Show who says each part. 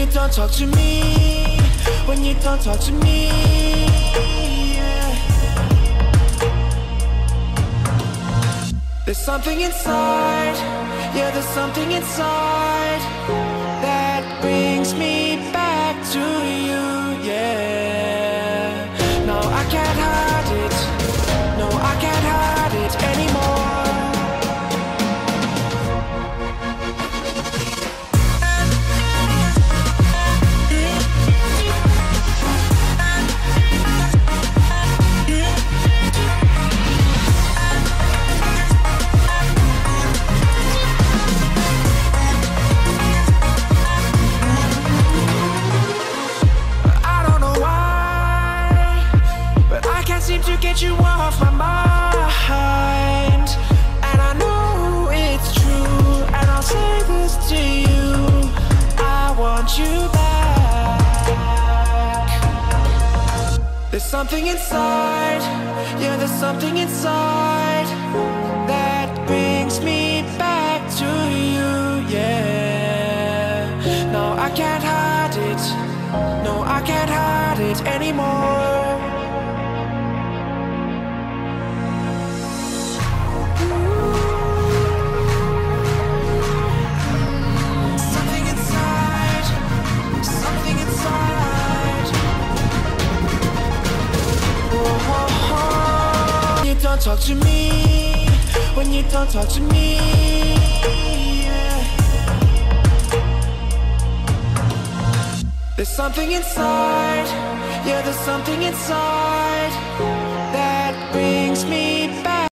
Speaker 1: you don't talk to me, when you don't talk to me, yeah. There's something inside, yeah, there's something inside that brings me back to you, yeah. No, I can't hide it, no, I can't hide it anymore. To get you off my mind, and I know it's true, and I'll say this to you, I want you back. There's something inside, yeah, there's something inside that brings me back to you, yeah. No, I can't hide it, no, I can't hide it anymore. Don't talk to me, when you don't talk to me, yeah. There's something inside, yeah, there's something inside that brings me